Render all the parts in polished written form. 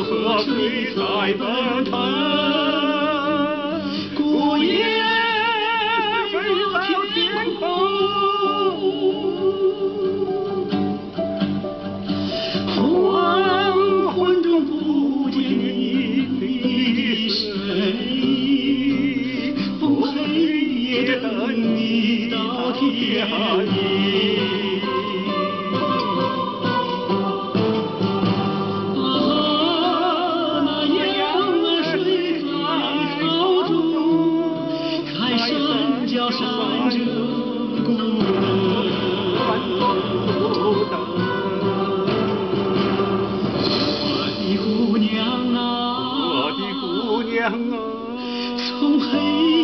河水在奔腾，孤雁飞到天空。黄昏中不见你的身影，不黑夜等你到天明。 叫山着孤灯，我的姑娘啊，我的姑娘啊，从黑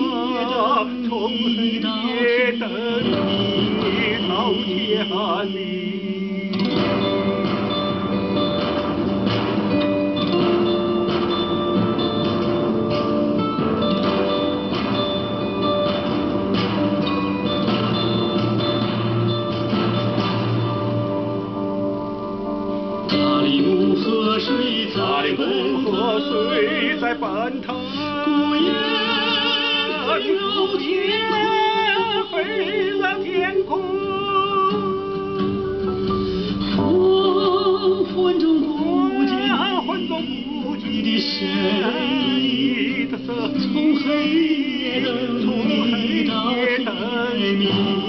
夜等你到天明。 大理木河水在奔腾，孤雁飞到天空。黄昏中不见你的身影，从黑夜等你到天明。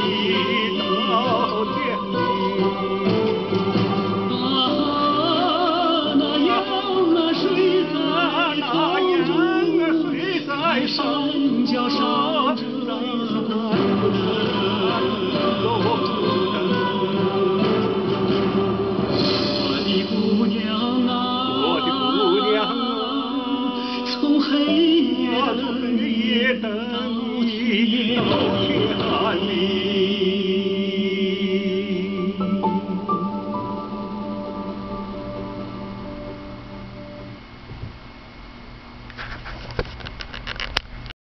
山脚上着孤灯，我的姑娘啊，我的姑娘啊，从黑夜等你到天明。